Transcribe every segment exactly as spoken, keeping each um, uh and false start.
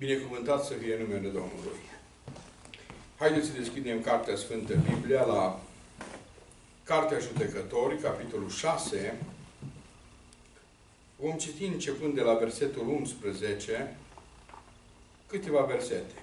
Binecuvântat să fie numele Domnului. Haideți să deschidem Cartea Sfântă Biblia la Cartea Judecători, capitolul șase. Vom citi începând de la versetul unsprezece câteva versete.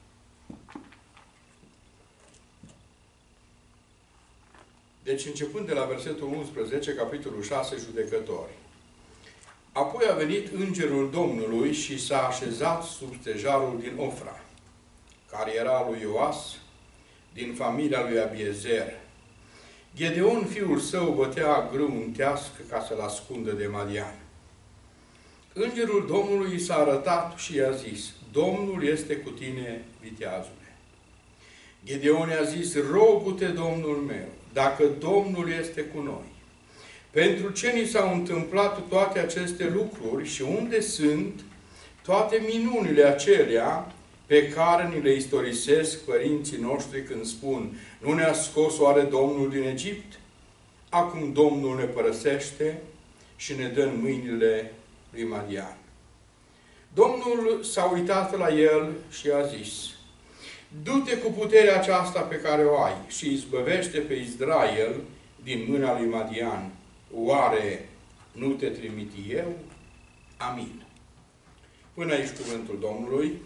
Deci începând de la versetul unsprezece, capitolul șase, Judecători. Apoi a venit îngerul Domnului și s-a așezat sub stejarul din Ofra, care era lui Ioas, din familia lui Abiezer. Gedeon, fiul său, bătea grâu în tească ca să-l ascundă de Madian. Îngerul Domnului i s-a arătat și i-a zis: Domnul este cu tine, viteazule. Gedeon i-a zis: rogu-te, Domnul meu, dacă Domnul este cu noi, pentru ce ni s-au întâmplat toate aceste lucruri și unde sunt toate minunile acelea pe care ni le istorisesc părinții noștri când spun: nu ne-a scos oare Domnul din Egipt? Acum Domnul ne părăsește și ne dă în mâinile lui Madian. Domnul s-a uitat la el și a zis: du-te cu puterea aceasta pe care o ai și izbăvește pe Israel din mâna lui Madian. Oare nu te trimit eu? Amin. Până aici cuvântul Domnului.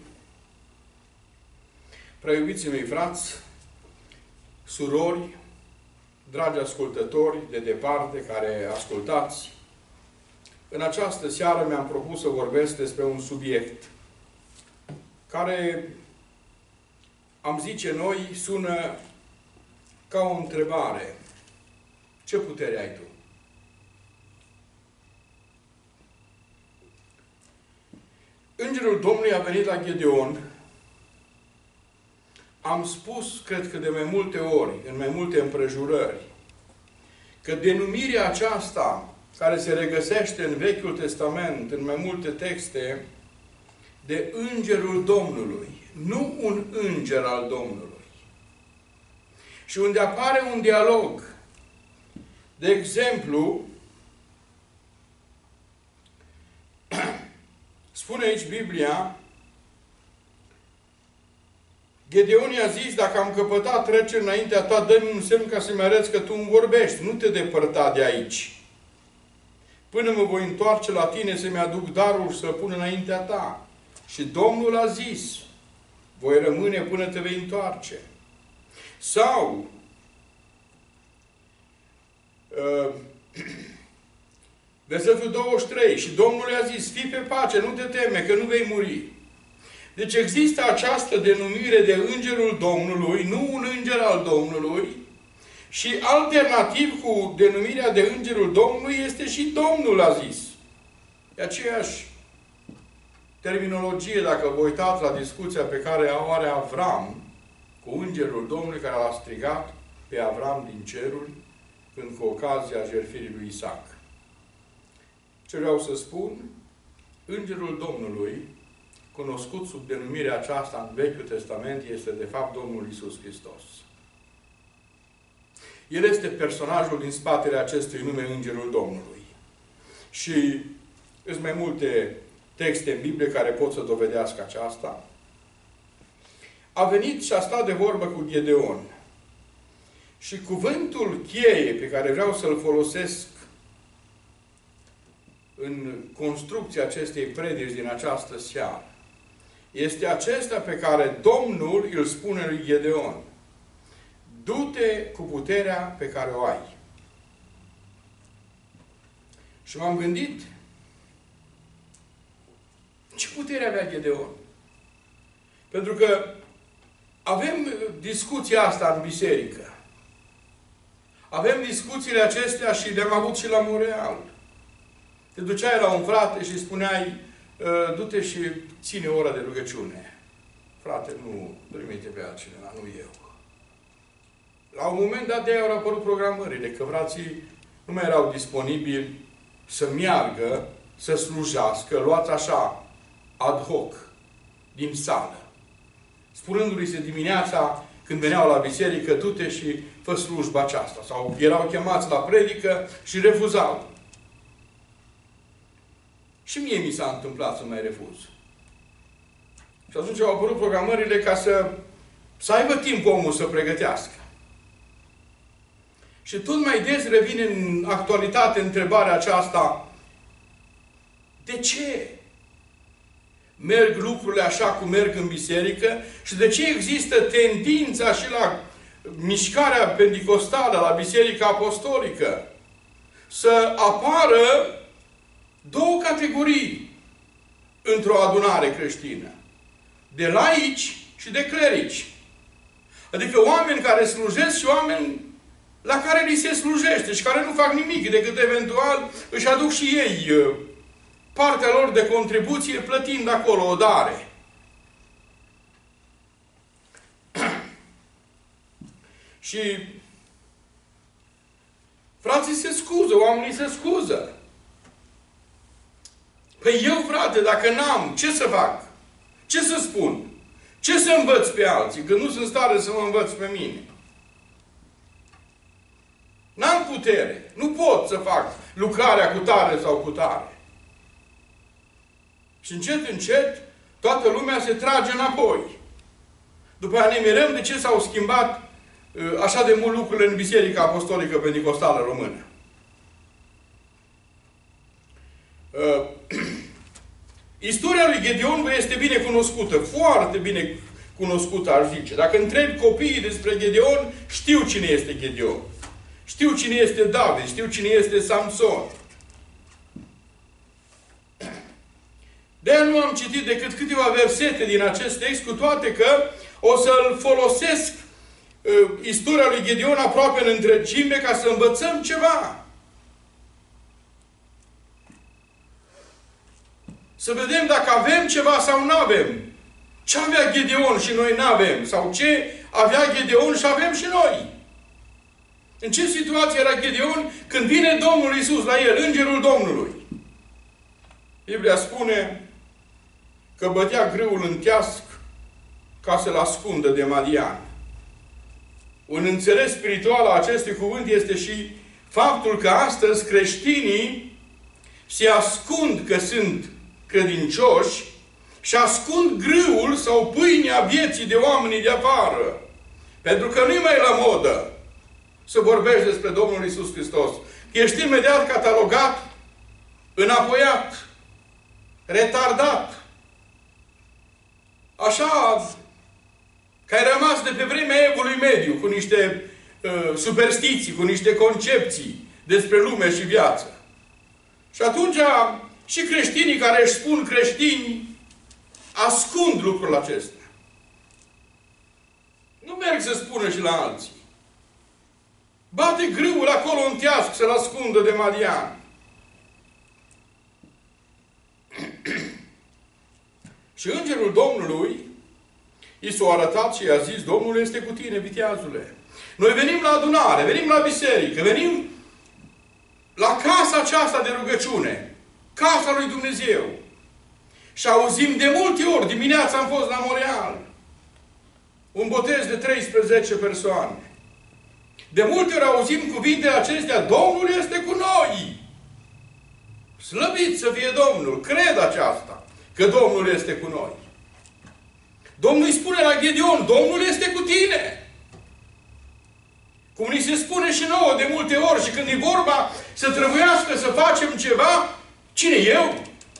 Preiubiții mei frați, surori, dragi ascultători de departe care ascultați, în această seară mi-am propus să vorbesc despre un subiect care, am zice noi, sună ca o întrebare. Ce putere ai tu? Îngerul Domnului a venit la Gedeon. Am spus, cred că de mai multe ori, în mai multe împrejurări, că denumirea aceasta, care se regăsește în Vechiul Testament, în mai multe texte, de Îngerul Domnului, nu un înger al Domnului. Și unde apare un dialog. De exemplu, spune aici Biblia, Gedeon i-a zis: dacă am căpătat treceri înaintea ta, dă-mi un semn ca să-mi arăți că tu îmi vorbești. Nu te depărta de aici. Până mă voi întoarce la tine să-mi aduc darul să-l pun înaintea ta. Și Domnul a zis: voi rămâne până te vei întoarce. Sau uh, versetul douăzeci și trei. Și Domnul i-a zis: fii pe pace, nu te teme, că nu vei muri. Deci există această denumire de Îngerul Domnului, nu un înger al Domnului, și alternativ cu denumirea de Îngerul Domnului este și Domnul a zis. E aceeași terminologie, dacă vă uitați la discuția pe care o are Avram cu Îngerul Domnului care l-a strigat pe Avram din ceruri când cu ocazia jertfirii lui Isaac. Ce vreau să spun? Îngerul Domnului, cunoscut sub denumirea aceasta în Vechiul Testament, este de fapt Domnul Iisus Hristos. El este personajul din spatele acestui nume, Îngerul Domnului. Și sunt mai multe texte în Biblie care pot să dovedească aceasta. A venit și a stat de vorbă cu Gedeon. Și cuvântul cheie pe care vreau să-l folosesc în construcția acestei predici din această seară este acesta pe care Domnul îl spune lui Gedeon: du-te cu puterea pe care o ai. Și m-am gândit, ce putere avea Gedeon? Pentru că avem discuția asta în biserică. Avem discuțiile acestea și le-am avut și la Montreal. Te duceai la un frate și spuneai: du-te și ține ora de rugăciune. Frate, nu trimite pe altcineva, nu eu. La un moment dat de aia au apărut programările, că frații nu mai erau disponibili să meargă, să slujească, luați așa, ad hoc, din sală. Spunându-li se dimineața, când veneau la biserică, du-te și fă slujba aceasta. Sau erau chemați la predică și refuzau. Și mie mi s-a întâmplat să mai refuz. Și atunci au apărut programările ca să, să aibă timp omul să pregătească. Și tot mai des revine în actualitate întrebarea aceasta: de ce merg lucrurile așa cum merg în biserică și de ce există tendința și la mișcarea penticostală, la Biserica Apostolică, să apară două categorii într-o adunare creștină: de laici și de clerici. Adică oameni care slujesc și oameni la care li se slujește și care nu fac nimic decât eventual își aduc și ei partea lor de contribuție plătind acolo o dare. Și frații se scuză, oamenii se scuză. Păi eu, frate, dacă n-am, ce să fac? Ce să spun? Ce să învăț pe alții, când nu sunt stare să mă învăț pe mine? N-am putere. Nu pot să fac lucrarea cu tare sau cu tare. Și încet, încet, toată lumea se trage înapoi. După aia ne mirăm de ce s-au schimbat uh, așa de mult lucrurile în Biserica Apostolică Penticostală Română. Uh, Istoria lui Gedeon vă este bine cunoscută, foarte bine cunoscută, aș zice. Dacă întrebi copiii despre Gedeon, știu cine este Gedeon. Știu cine este David, știu cine este Samson. De-aia nu am citit decât câteva versete din acest text, cu toate că o să-l folosesc uh, istoria lui Gedeon aproape în întregime ca să învățăm ceva. Să vedem dacă avem ceva sau nu avem. Ce avea Gedeon și noi nu avem? Sau ce avea Gedeon și avem și noi? În ce situație era Gedeon când vine Domnul Iisus la el, Îngerul Domnului? Biblia spune că bătea grâul în teasc ca să-l ascundă de Madian. Un înțeles spiritual a acestui cuvânt este și faptul că astăzi creștinii se ascund că sunt credincioși și ascund grâul sau pâinea vieții de oamenii de afară. Pentru că nu-i mai la modă să vorbești despre Domnul Iisus Hristos. Ești imediat catalogat, înapoiat, retardat. Așa că ai rămas de pe vremea Evului Mediu cu niște uh, superstiții, cu niște concepții despre lume și viață. Și atunci și creștinii care își spun creștini ascund lucrul acesta. Nu merg să spună și la alții. Bate grâul acolo în teasc să-l ascundă de Madian. Și Îngerul Domnului i s-a arătat și i-a zis: Domnul este cu tine, viteazule. Noi venim la adunare, venim la biserică, venim la casa aceasta de rugăciune, casa lui Dumnezeu. Și auzim de multe ori, dimineața am fost la Montreal, un botez de treisprezece persoane. De multe ori auzim cuvintele acestea: Domnul este cu noi. Slăvit să fie Domnul. Cred aceasta, că Domnul este cu noi. Domnul îi spune la Gedeon: Domnul este cu tine. Cum ni se spune și nouă de multe ori, și când e vorba să trebuiască să facem ceva, cine eu?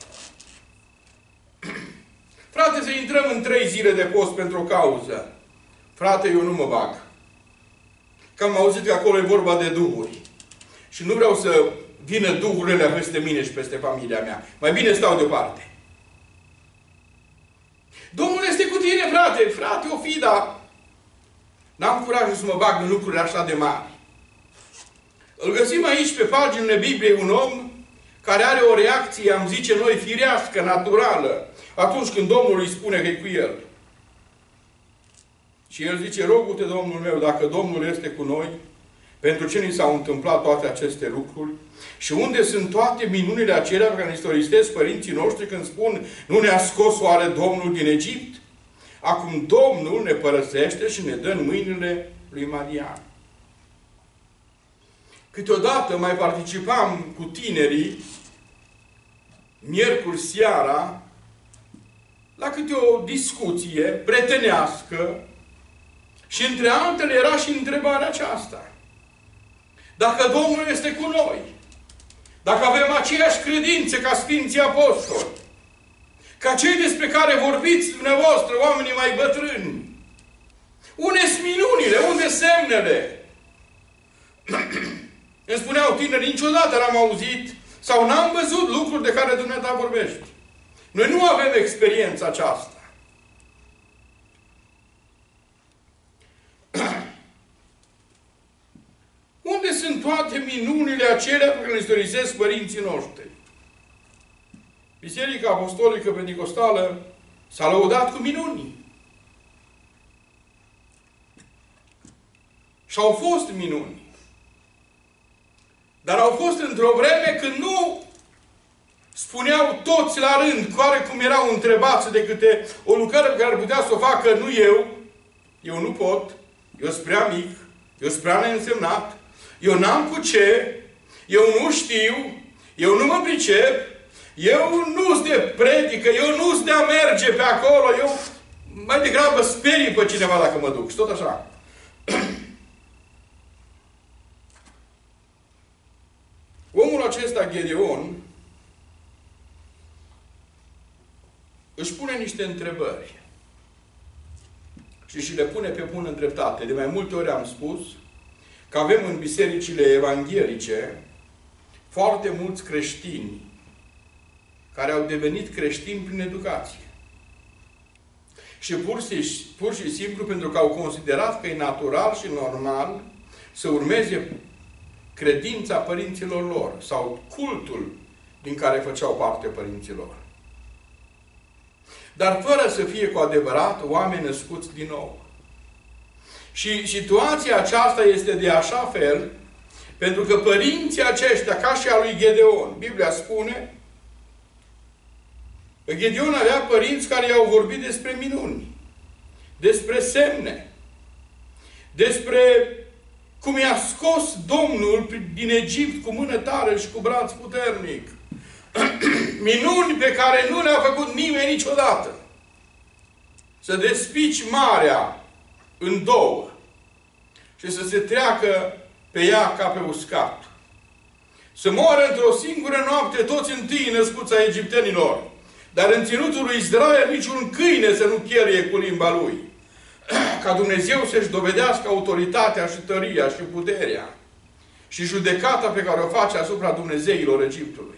Frate, să intrăm în trei zile de post pentru o cauză. Frate, eu nu mă bag. Că am auzit că acolo e vorba de duhuri. Și nu vreau să vină duhurile peste mine și peste familia mea. Mai bine stau deoparte. Domnul este cu tine, frate. Frate, o fi, dar n-am curajul să mă bag în lucruri așa de mari. Îl găsim aici pe paginile Bibliei un om care are o reacție, am zice noi, firească, naturală, atunci când Domnul îi spune că e cu el. Și el zice: rogu-te, Domnul meu, dacă Domnul este cu noi, pentru ce ni s-au întâmplat toate aceste lucruri? Și unde sunt toate minunile acelea pe care ne istoristesc părinții noștri când spun: nu ne-a scos oare Domnul din Egipt? Acum Domnul ne părăsește și ne dă în mâinile lui Madian. Câteodată mai participam cu tinerii, miercuri seara, la câte o discuție prietenească și între altele era și întrebarea aceasta. Dacă Domnul este cu noi, dacă avem aceeași credință ca Sfinții Apostoli, ca cei despre care vorbiți dumneavoastră, oamenii mai bătrâni, unde-s minunile? Unde semnele? Îmi spuneau tineri, niciodată n-am auzit sau n-am văzut lucruri de care Dumnezeu vorbește. Noi nu avem experiența aceasta. Unde sunt toate minunile acelea pe care le istorisesc părinții noștri? Biserica Apostolică Pentecostală s-a lăudat cu minuni. Și au fost minuni. Dar au fost într-o vreme când nu spuneau toți la rând, care cum erau întrebați de câte o lucrare pe care ar putea să o facă, nu eu, eu nu pot, eu sunt prea mic, eu sunt prea neînsemnat, eu n-am cu ce, eu nu știu, eu nu mă pricep, eu nu sunt de predică, eu nu sunt de a merge pe acolo, eu mai degrabă sperii pe cineva dacă mă duc. Și tot așa. Omul acesta, Gedeon, își pune niște întrebări. Și și le pune pe bună dreptate. De mai multe ori am spus că avem în bisericile evanghelice foarte mulți creștini care au devenit creștini prin educație. Și pur și, pur și simplu pentru că au considerat că e natural și normal să urmeze credința părinților lor sau cultul din care făceau parte părinților. Dar fără să fie cu adevărat oameni născuți din nou. Și situația aceasta este de așa fel, pentru că părinții aceștia, ca și a lui Gedeon, Biblia spune că Gedeon avea părinți care i-au vorbit despre minuni, despre semne, despre cum i-a scos Domnul din Egipt cu mână tare și cu braț puternic. Minuni pe care nu le-a făcut nimeni niciodată. Să despici marea în două și să se treacă pe ea ca pe uscat. Să moară într-o singură noapte toți întâi născuți ai egiptenilor. Dar în ținutul lui Israel niciun câine să nu cheltuie cu limba lui. Ca Dumnezeu să-și dovedească autoritatea și tăria și puterea și judecata pe care o face asupra Dumnezeilor Egiptului.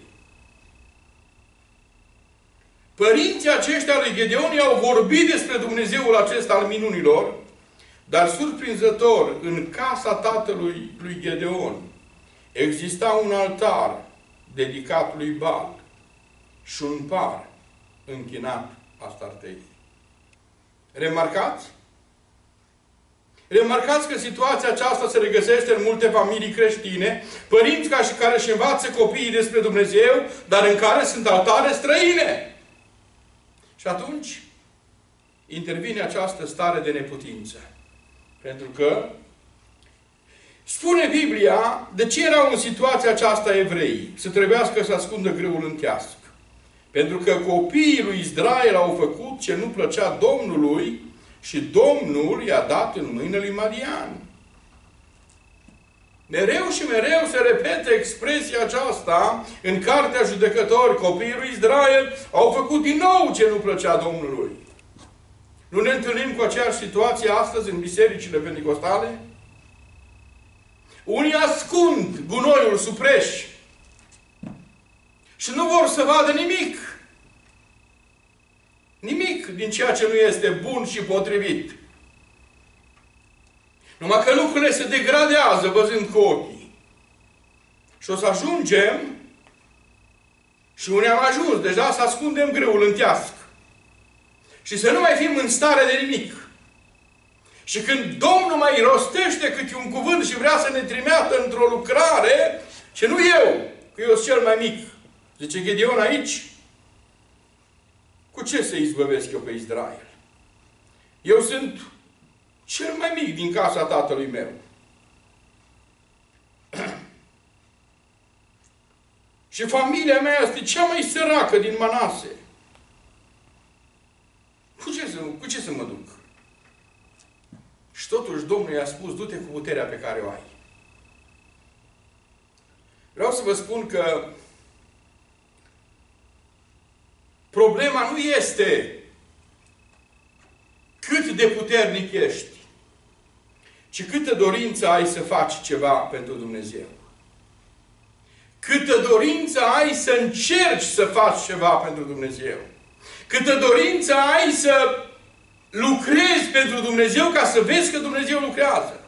Părinții aceștia lui Gedeon i-au vorbit despre Dumnezeul acesta al minunilor, dar surprinzător, în casa tatălui lui Gedeon exista un altar dedicat lui Baal și un par închinat Astartei. Remarcați? Remarcați că situația aceasta se regăsește în multe familii creștine, părinți ca și care își învață copiii despre Dumnezeu, dar în care sunt altare străine. Și atunci intervine această stare de neputință. Pentru că spune Biblia de ce erau în situația aceasta evrei, să trebuiască să ascundă grâul în teasc. Pentru că copiii lui Israel au făcut ce nu plăcea Domnului și Domnul i-a dat în mâinile lui Madian. Mereu și mereu se repetă expresia aceasta în Cartea Judecători. Copiii lui Israel au făcut din nou ce nu plăcea Domnului. Nu ne întâlnim cu aceeași situație astăzi în bisericile pentecostale? Unii ascund gunoiul sub preș și nu vor să vadă nimic. Nimic din ceea ce nu este bun și potrivit. Numai că lucrurile se degradează văzând cu ochii. Și o să ajungem, și unii am ajuns deja, să ascundem grâul în teasc. Și să nu mai fim în stare de nimic. Și când Domnul mai rostește câte un cuvânt și vrea să ne trimeată într-o lucrare, și nu eu, că eu sunt cel mai mic. Zice Gedeon aici, cu ce să izbăvesc eu pe Israel? Eu sunt cel mai mic din casa tatălui meu. Și familia mea este cea mai săracă din Manase. să, cu ce să mă duc? Și totuși Domnul i-a spus, du-te cu puterea pe care o ai. Vreau să vă spun că problema nu este cât de puternic ești, ci câtă dorință ai să faci ceva pentru Dumnezeu. Câtă dorință ai să încerci să faci ceva pentru Dumnezeu. Câtă dorință ai să lucrezi pentru Dumnezeu ca să vezi că Dumnezeu lucrează.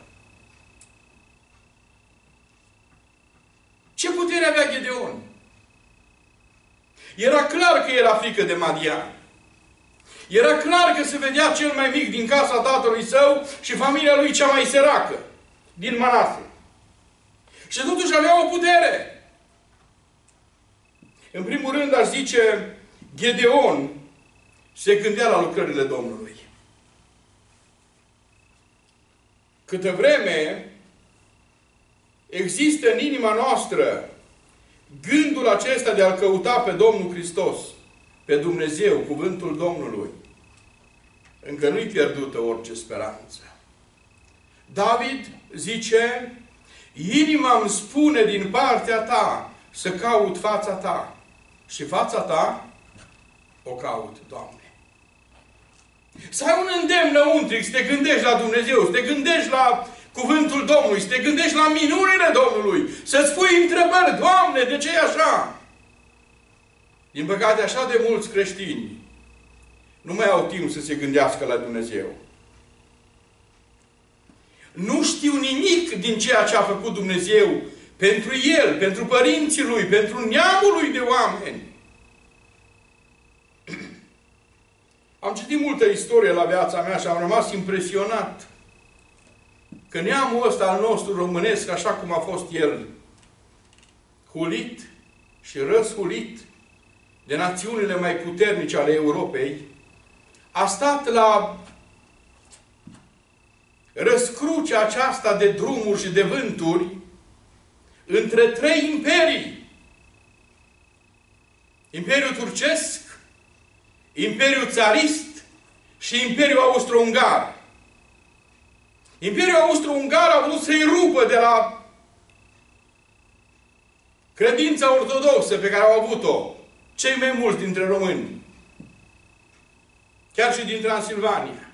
Ce putere avea Gedeon? Era clar că era frică de Madian. Era clar că se vedea cel mai mic din casa tatălui său și familia lui cea mai săracă din Manase. Și totuși avea o putere. În primul rând, aș zice, Gedeon se gândea la lucrările Domnului. Câtă vreme există în inima noastră gândul acesta de a-L căuta pe Domnul Hristos, pe Dumnezeu, cuvântul Domnului, încă nu-i pierdută orice speranță. David zice, inima îmi spune din partea ta să caut fața ta. Și fața ta o caut, Doamne. Să ai un îndemn înăuntric, să te gândești la Dumnezeu, să te gândești la cuvântul Domnului, să te gândești la minunile Domnului, să-ți pui întrebări, Doamne, de ce e așa? Din păcate, așa de mulți creștini nu mai au timp să se gândească la Dumnezeu. Nu știu nimic din ceea ce a făcut Dumnezeu pentru el, pentru părinții lui, pentru neamul lui de oameni. Am citit multă istorie la viața mea și am rămas impresionat că neamul ăsta al nostru românesc, așa cum a fost el hulit și răshulit de națiunile mai puternice ale Europei, a stat la răscrucea aceasta de drumuri și de vânturi între trei imperii. Imperiul turcesc, Imperiul țarist și Imperiul austro-ungar. Imperiul austro-ungar a vrut să-i rupă de la credința ortodoxă pe care au avut-o cei mai mulți dintre români. Chiar și din Transilvania.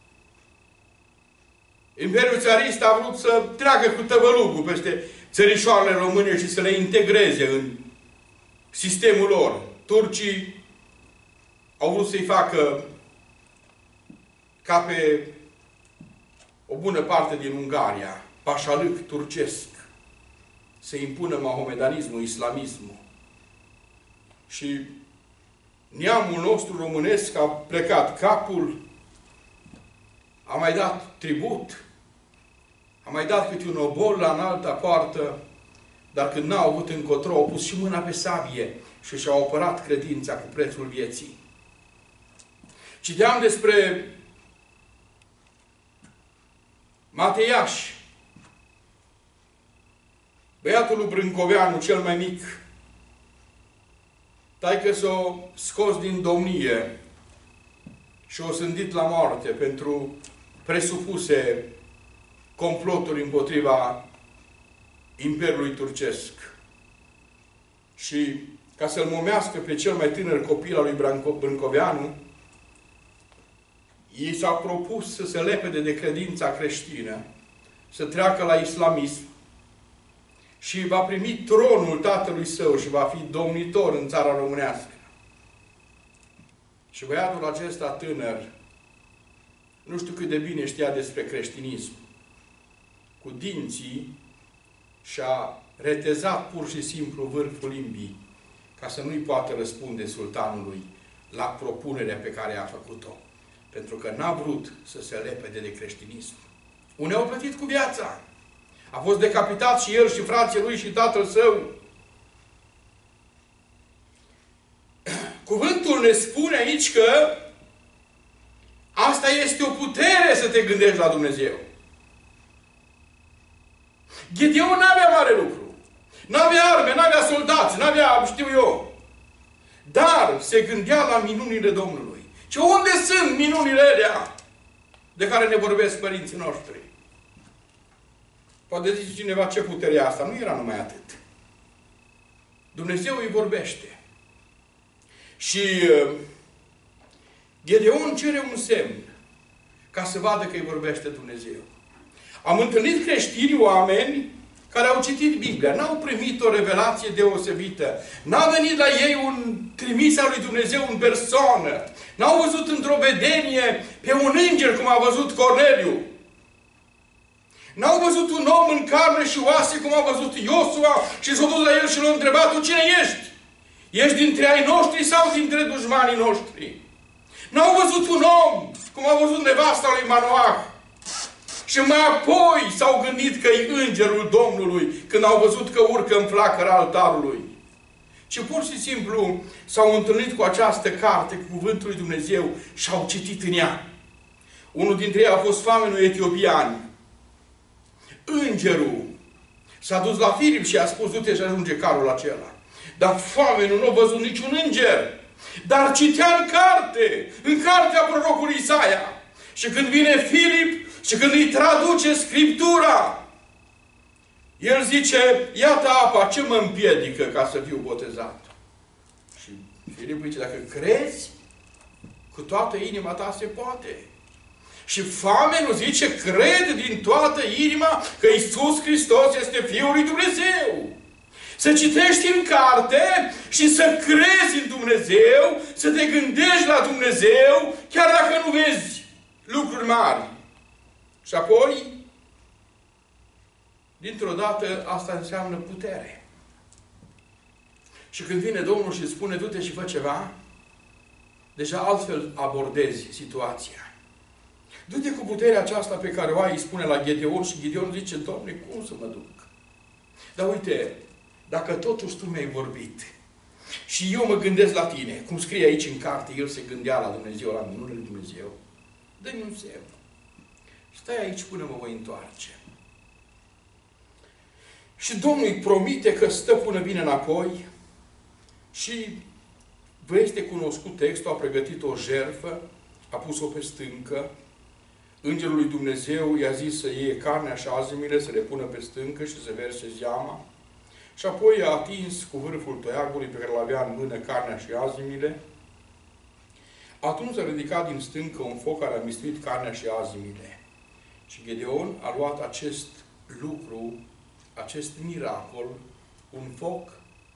Imperiul țarist a vrut să treacă cu tăvălugul peste țărișoarele române și să le integreze în sistemul lor. Turcii au vrut să-i facă ca pe o bună parte din Ungaria, pașalâc turcesc, să impună mahomedanismul, islamismul. Și neamul nostru românesc a plecat capul, a mai dat tribut, a mai dat câte un obol la înalta poartă, dar când n-au avut încotro, au pus și mâna pe sabie și și-au apărat credința cu prețul vieții. Citeam despre Mateiaș, băiatul lui Brâncoveanu, cel mai mic, taică s-o scos din domnie și o sândit la moarte pentru presupuse comploturi împotriva Imperiului Turcesc. Și ca să-l momească pe cel mai tânăr copil al lui Brâncoveanu, ei s-au propus să se lepede de credința creștină, să treacă la islamism și va primi tronul tatălui său și va fi domnitor în țara românească. Și băiatul acesta tânăr, nu știu cât de bine știa despre creștinism, cu dinții și-a retezat pur și simplu vârful limbii ca să nu-i poată răspunde sultanului la propunerea pe care a făcut-o. Pentru că n-a vrut să se lepede de creștinism. Unii au plătit cu viața. A fost decapitat și el și frații lui și tatăl său. Cuvântul ne spune aici că asta este o putere să te gândești la Dumnezeu. Gedeon n-avea mare lucru. N-avea arme, n-avea soldați, n-avea, știu eu. Dar se gândea la minunile Domnului. Și unde sunt minunile alea de care ne vorbesc părinții noștri? Poate zice cineva, ce putere e asta? Nu era numai atât. Dumnezeu îi vorbește. Și uh, Gedeon cere un semn ca să vadă că îi vorbește Dumnezeu. Am întâlnit creștini, oameni care au citit Biblia, n-au primit o revelație deosebită, n-a venit la ei un trimis al lui Dumnezeu în persoană, n-au văzut într-o vedenie pe un înger cum a văzut Corneliu, n-au văzut un om în carne și oase cum a văzut Iosua și s-a dus la el și l-a întrebat, tu cine ești? Ești dintre ai noștri sau dintre dușmanii noștri? N-au văzut un om cum a văzut nevasta lui Manoah. Și mai apoi s-au gândit că e îngerul Domnului când au văzut că urcă în flacăra altarului. Și pur și simplu s-au întâlnit cu această carte, cu cuvântul lui Dumnezeu și au citit în ea. Unul dintre ei a fost famenul etiopian. Îngerul s-a dus la Filip și a spus, du-te și ajunge carul acela. Dar famenul nu a văzut niciun înger. Dar citea în carte, în cartea prorocului Isaia. Și când vine Filip și când îi traduce Scriptura, el zice, iată apa, ce mă împiedică ca să fiu botezat? Și Filip zice, dacă crezi, cu toată inima ta se poate. Și famenul zice, cred din toată inima că Iisus Hristos este Fiul lui Dumnezeu. Să citești în carte și să crezi în Dumnezeu, să te gândești la Dumnezeu, chiar dacă nu vezi lucruri mari. Și apoi, dintr-o dată, asta înseamnă putere. Și când vine Domnul și spune, du-te și fă ceva, deja altfel abordezi situația. Du-te cu puterea aceasta pe care o ai, îi spune la Gedeon și Gedeon zice, Doamne, cum să mă duc? Dar uite, dacă totuși Tu mi-ai vorbit și eu mă gândesc la Tine, cum scrie aici în carte, el se gândea la Dumnezeu, la minunile lui Dumnezeu, dă-mi un semn. Stai aici până mă voi întoarce. Și Domnul îi promite că stă până vine înapoi și vă este cunoscut textul, a pregătit o jertfă, a pus-o pe stâncă, Îngerul lui Dumnezeu i-a zis să iei carnea și azimile, să le pună pe stâncă și să verse zeama. Și apoi a atins cu vârful toiagului pe care îl avea în mână carnea și azimile. Atunci a ridicat din stâncă un foc care a mistuit carnea și azimile. Și Gedeon a luat acest lucru, acest miracol, un foc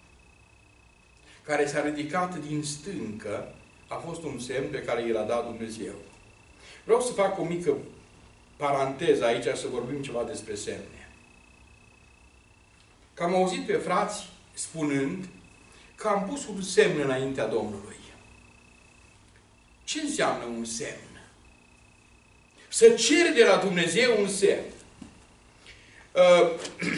care s-a ridicat din stâncă, a fost un semn pe care i l-a dat Dumnezeu. Vreau să fac o mică paranteză aici, să vorbim ceva despre semne. Că am auzit pe frați spunând că am pus un semn înaintea Domnului. Ce înseamnă un semn? Să ceri de la Dumnezeu un semn. Uh,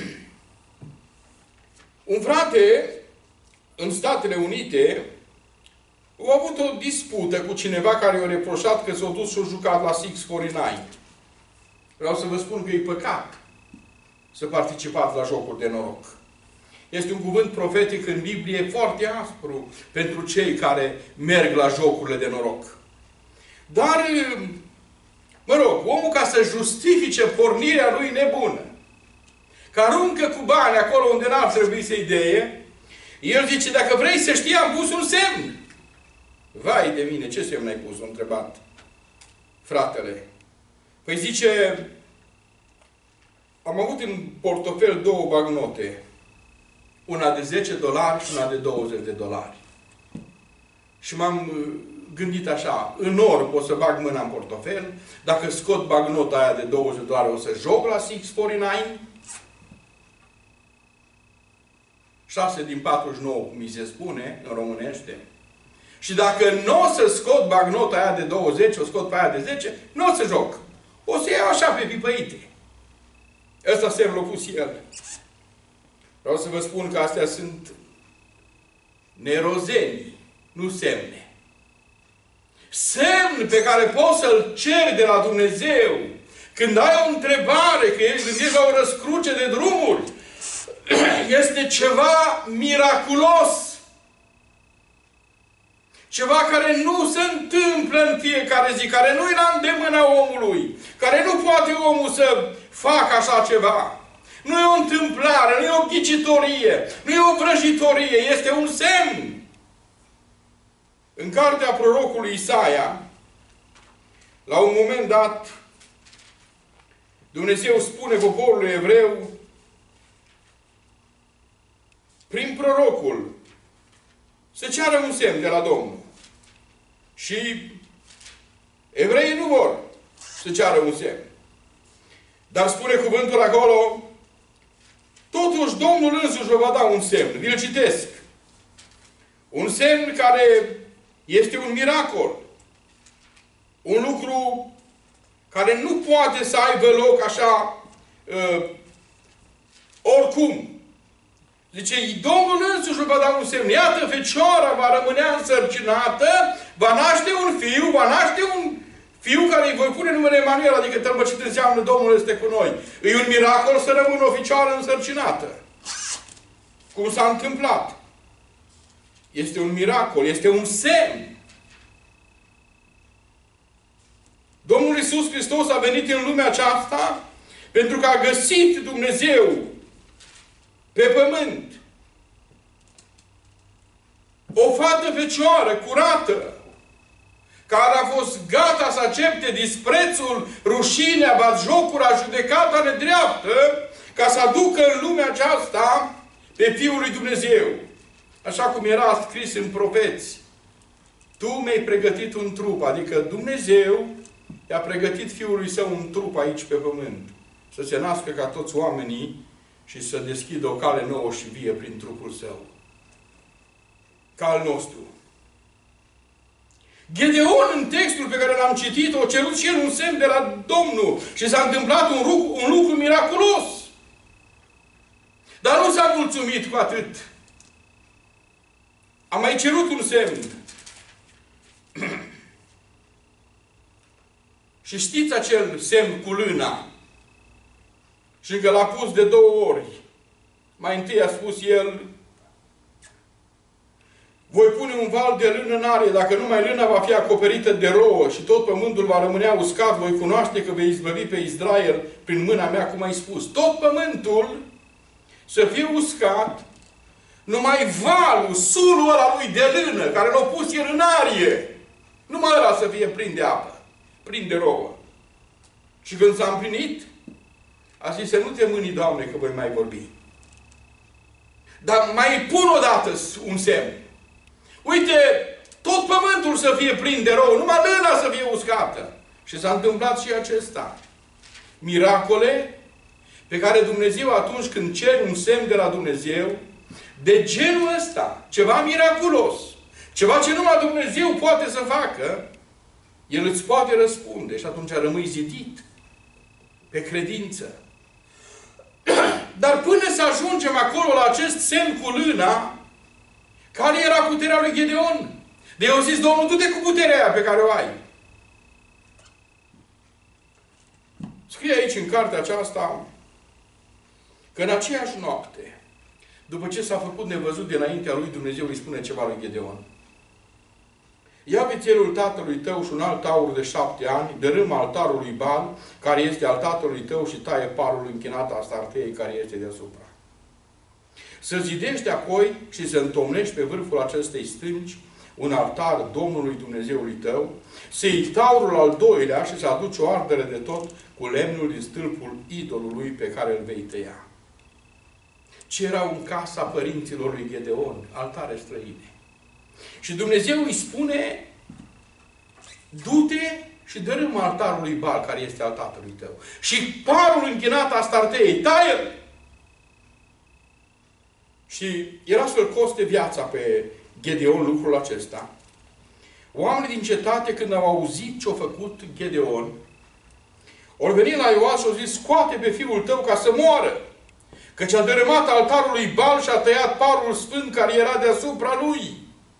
un frate în Statele Unite a avut o dispută cu cineva care i-a reproșat că s-a dus și a jucat la șase patruzeci și nouă. Vreau să vă spun că e păcat să participați la jocuri de noroc. Este un cuvânt profetic în Biblie foarte aspru pentru cei care merg la jocurile de noroc. Dar, mă rog, omul ca să justifice pornirea lui nebună, că aruncă cu bani acolo unde n-ar trebui să-i deie, el zice, dacă vrei să știi, am pus un semn. Vai de mine, ce semn ai pus? A întrebat fratele. Păi zice, am avut în portofel două bagnote. Una de zece dolari și una de douăzeci de dolari. Și m-am gândit așa, în or pot să bag mâna în portofel, dacă scot bagnota aia de douăzeci de dolari o să joc la șase patruzeci și nouă. șase din patruzeci și nouă, cum mi se spune în românește. Și dacă nu o să scot bagnota aia de douăzeci, o scot pe aia de zece, nu o să joc. O să iau așa pe pipăite. Ăsta semn l-a pus el. Vreau să vă spun că astea sunt nerozeni, nu semne. Semn pe care poți să-l ceri de la Dumnezeu când ai o întrebare, că ești gândit la o răscruce de drumuri, este ceva miraculos. Ceva care nu se întâmplă în fiecare zi, care nu e la îndemâna omului, care nu poate omul să facă așa ceva. Nu e o întâmplare, nu e o ghicitorie, nu e o vrăjitorie, este un semn. În cartea prorocului Isaia, la un moment dat, Dumnezeu spune poporului evreu, prin prorocul, să ceară un semn de la Domnul. Și evreii nu vor să ceară un semn. Dar spune cuvântul acolo, totuși Domnul însuși vă va da un semn. Vi-l citesc. Un semn care este un miracol. Un lucru care nu poate să aibă loc așa uh, oricum. Zice, Domnul însuși vă va da un semn. Iată, fecioara va rămânea însărcinată, va naște un fiu, va naște un fiu care îi voi pune numele Emanuel, adică tălmăcit înseamnă Domnul este cu noi. E un miracol să rămână o ficioară însărcinată. Cum s-a întâmplat. Este un miracol, este un semn. Domnul Iisus Hristos a venit în lumea aceasta pentru că a găsit Dumnezeu pe pământ o fată fecioară, curată, care a fost gata să accepte disprețul, rușinea, batjocura, judecata nedreaptă, ca să aducă în lumea aceasta pe Fiul lui Dumnezeu. Așa cum era scris în profeți. Tu mi-ai pregătit un trup, adică Dumnezeu i-a pregătit Fiului Său un trup aici pe pământ. Să se nască ca toți oamenii și să deschidă o cale nouă și vie prin trupul Său. Ca al nostru. Gedeon, în textul pe care l-am citit, a cerut și el un semn de la Domnul și s-a întâmplat un lucru, un lucru miraculos. Dar nu s-a mulțumit cu atât. A mai cerut un semn. Și știți acel semn cu lâna? Și încă l-a pus de două ori. Mai întâi a spus el, voi pune un val de lână în arie, dacă numai lâna va fi acoperită de rouă și tot pământul va rămânea uscat, voi cunoaște că vei izbăvi pe Israel prin mâna mea, cum ai spus. Tot pământul să fie uscat, numai valul, sulul ăla lui de lână, care l-a pus el în arie, numai ăla să fie plin de apă, plin de rouă. Și când s-a împlinit, a zis să nu te mâni, Doamne, că voi mai vorbi. Dar mai pun o dată un semn. Uite, tot pământul să fie plin de rouă, numai lâna să fie uscată. Și s-a întâmplat și acesta. Miracole pe care Dumnezeu, atunci când ceri un semn de la Dumnezeu, de genul ăsta, ceva miraculos, ceva ce numai Dumnezeu poate să facă, El îți poate răspunde și atunci rămâi zidit pe credință. Dar până să ajungem acolo la acest semn cu lâna, care era puterea lui Gedeon? De eu zis, Domnul, du-te cu puterea aia pe care o ai. Scrie aici în cartea aceasta că în aceeași noapte, după ce s-a făcut nevăzut dinaintea lui, Dumnezeu îi spune ceva lui Gedeon. Ia vițelul tatălui tău și un alt aur de șapte ani, dărâmă altarul lui Baal, care este al tatălui tău, și taie parul închinat a Astartei, care este deasupra. Să zidești apoi și să întomnești pe vârful acestei stânci un altar Domnului Dumnezeului tău, să iei taurul al doilea și să aduci o ardere de tot cu lemnul din stâlpul idolului pe care îl vei tăia. Ce erau în casa părinților lui Gedeon? Altare străine. Și Dumnezeu îi spune, du-te și dărâmă altarul lui Baal, care este al tatălui tău. Și parul închinat a Astartei, taie-l! Și era să-l coste viața pe Gedeon lucrul acesta. Oamenii din cetate, când au auzit ce-a făcut Gedeon, au venit la Ioas și au zis, scoate pe fiul tău ca să moară, căci a dărâmat altarul lui Baal și a tăiat parul sfânt care era deasupra lui.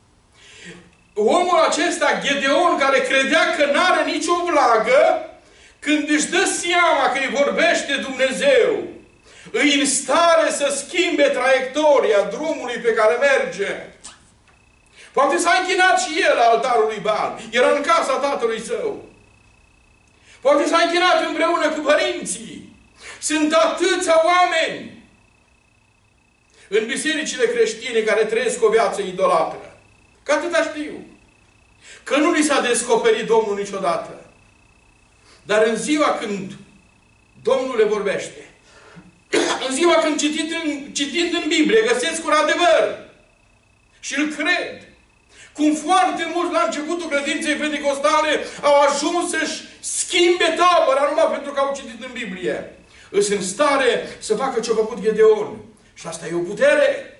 Omul acesta, Gedeon, care credea că n-are nicio vlagă, când își dă seama că îi vorbește Dumnezeu, îi în stare să schimbe traiectoria drumului pe care merge. Poate s-a închinat și el la altarul lui Baal. Era în casa tatălui său. Poate s-a închinat împreună cu părinții. Sunt atâția oameni în bisericile creștine care trăiesc o viață idolatră. Că atâta știu. Că nu li s-a descoperit Domnul niciodată. Dar în ziua când Domnul le vorbește, în ziua când citind în, citind în Biblie, găsesc un adevăr și îl cred. Cum foarte mulți la începutul credinței pentecostale au ajuns să-și schimbe tabăra numai pentru că au citit în Biblie. Îs în stare să facă ce-a făcut Gedeon. Și asta e o putere.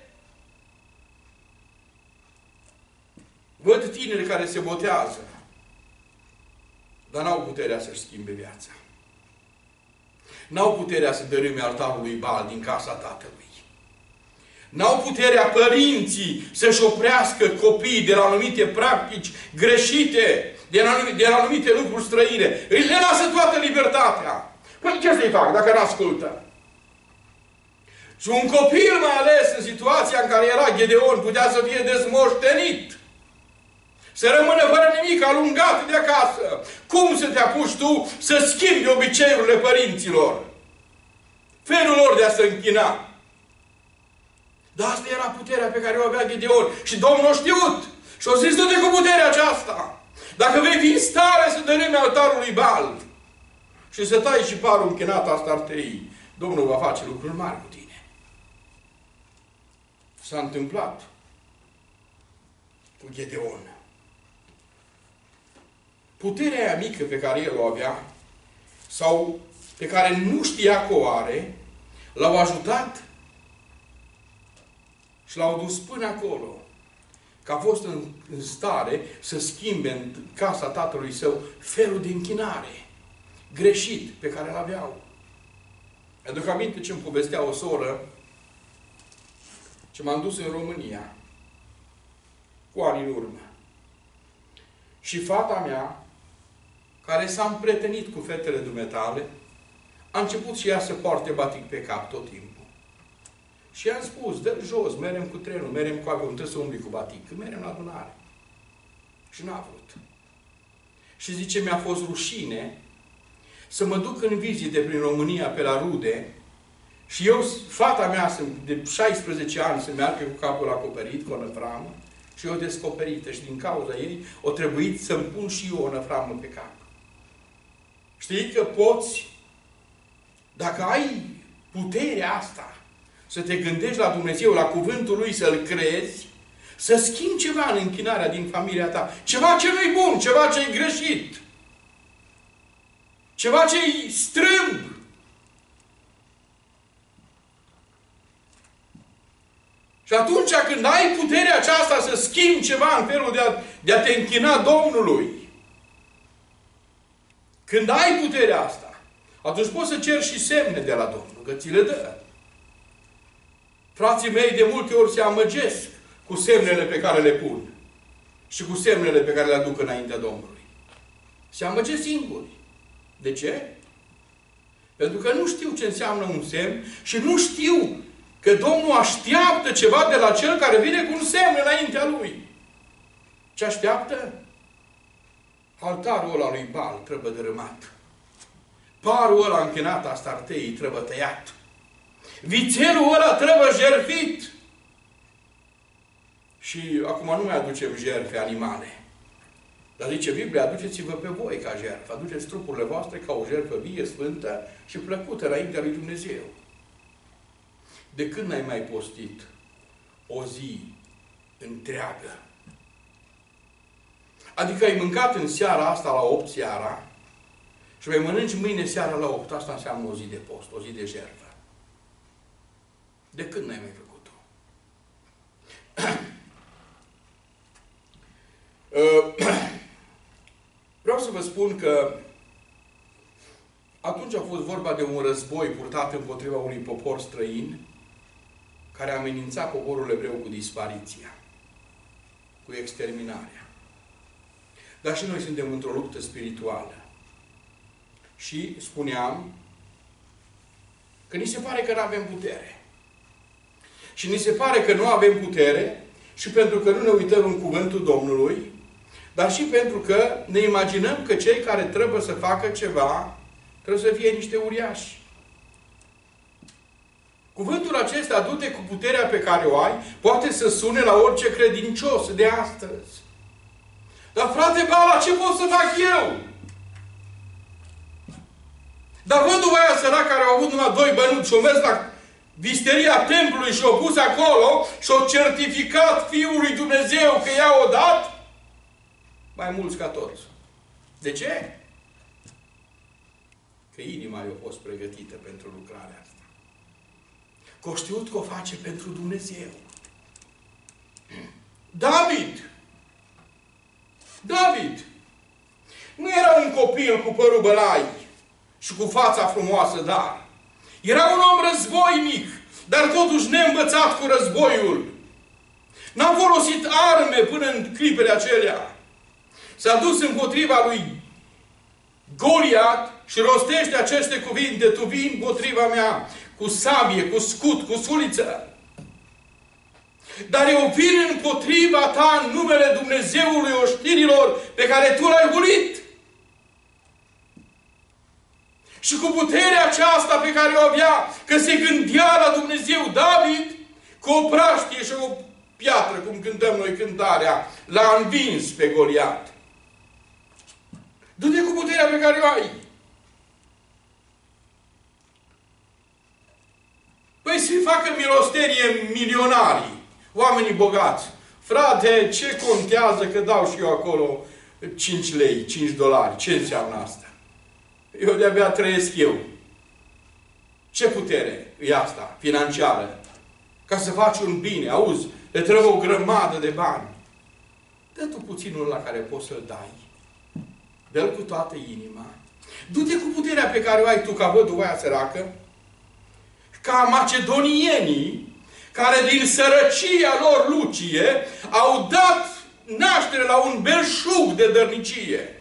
Văd tineri care se botează, dar n-au puterea să-și schimbe viața. N-au puterea să dărâme altarul lui Baal din casa tatălui. N-au puterea părinții să-și oprească copiii de la anumite practici greșite, de la anumite, de la anumite lucruri străine. Îi le lasă toată libertatea. Păi ce să-i fac dacă n-ascultă? Și un copil, mai ales în situația în care era Gedeon, putea să fie dezmoștenit. Să rămână fără nimic, alungat de acasă. Cum să te apuci tu să schimbi obiceiurile părinților? Felul lor de a se închina. Dar asta era puterea pe care o avea Gedeon. Și Domnul a știut. Și a zis, du-te cu puterea aceasta. Dacă vei fi în stare să dărâmi altarul lui Baal și să tai și parul închinat Astartei, Domnul va face lucruri mari cu tine. S-a întâmplat cu Gedeon. Puterea aia mică pe care el o avea, sau pe care nu știa că o are, l-au ajutat și l-au dus până acolo. Că a fost în, în stare să schimbe în casa tatălui său felul de închinare greșit pe care îl aveau. Mi-aduc aminte ce îmi povestea o soră ce m-am dus în România cu ani în urmă. Și fata mea, care s-a împrietenit cu fetele dumitale, a început și ea să poarte batic pe cap tot timpul. Și i-am spus, dă jos, merem cu trenul, merem cu avionul, trebuie să umbli cu batic, că merem la adunare. Și n-a vrut. Și zice, mi-a fost rușine să mă duc în vizite prin România pe la rude și eu, fata mea de șaisprezece ani, să meargă cu capul acoperit, cu o năframă, și eu descoperită. Și din cauza ei, o trebuit să-mi pun și eu o năframă pe cap. Știi că poți, dacă ai puterea asta, să te gândești la Dumnezeu, la cuvântul Lui, să-L crezi, să schimbi ceva în închinarea din familia ta. Ceva ce nu-i bun, ceva ce-i greșit. Ceva ce-i strâmb. Și atunci când ai puterea aceasta să schimbi ceva în felul de a, de a te închina Domnului, când ai puterea asta, atunci poți să ceri și semne de la Domnul, că ți le dă. Frații mei de multe ori se amăgesc cu semnele pe care le pun și cu semnele pe care le aduc înaintea Domnului. Se amăgesc singuri. De ce? Pentru că nu știu ce înseamnă un semn și nu știu că Domnul așteaptă ceva de la cel care vine cu un semn înaintea Lui. Ce așteaptă? Altarul ăla lui Baal trebuie dărâmat. Parul ăla închinat Astartei trebuie tăiat. Vițelul ăla trebuie jertfit. Și acum nu mai aducem jertfe animale. Dar zice Biblia, aduceți-vă pe voi ca jertfă. Aduceți trupurile voastre ca o jertfă vie, sfântă și plăcută înaintea lui Dumnezeu. De când n-ai mai postit o zi întreagă? Adică ai mâncat în seara asta la opt seara și mai mănânci mâine seara la opt. Asta înseamnă o zi de post, o zi de jertfă. De când n-ai mai făcut-o? Vreau să vă spun că atunci a fost vorba de un război purtat împotriva unui popor străin care amenința poporul evreu cu dispariția, cu exterminarea. Dar și noi suntem într-o luptă spirituală. Și spuneam că ni se pare că nu avem putere. Și ni se pare că nu avem putere și pentru că nu ne uităm în cuvântul Domnului, dar și pentru că ne imaginăm că cei care trebuie să facă ceva trebuie să fie niște uriași. Cuvântul acesta, du-te cu puterea pe care o ai, poate să sune la orice credincios de astăzi. Dar frate Bala, ce pot să fac eu? Dar văduva aia sărac care au avut numai doi bănuți și au mers la visteria templului și au pus acolo și au certificat Fiul lui Dumnezeu că i-a dat mai mulți ca toți. De ce? Că inima i-a fost pregătită pentru lucrarea asta. Că o știut că o face pentru Dumnezeu. David! David! Nu era un copil cu părul bălai și cu fața frumoasă, dar era un om războinic, dar totuși neînvățat cu războiul. N-a folosit arme până în clipele acelea. S-a dus împotriva lui Goliat și rostește aceste cuvinte: tu vii împotriva mea cu sabie, cu scut, cu suliță. Dar eu vin împotriva ta în numele Dumnezeului oștirilor pe care tu l-ai hulit. Și cu puterea aceasta pe care o avea, că se gândea la Dumnezeu, David, cu o praștie și o piatră, cum cântăm noi cântarea, l-a învins pe Goliat. Du-te cu puterea pe care o ai. Păi să-i facă milosterie milionarii, oamenii bogați. Frate, ce contează că dau și eu acolo cinci lei, cinci dolari? Ce înseamnă asta? Eu de-abia trăiesc eu. Ce putere e asta, financiară? Ca să faci un bine, auzi, le trebuie o grămadă de bani. Dă tu puținul la care poți să-l dai. Dă-l cu toată inima. Du-te cu puterea pe care o ai tu, ca văduva aia săracă, ca macedonienii, care din sărăcia lor lucie, au dat naștere la un belșug de dărnicie.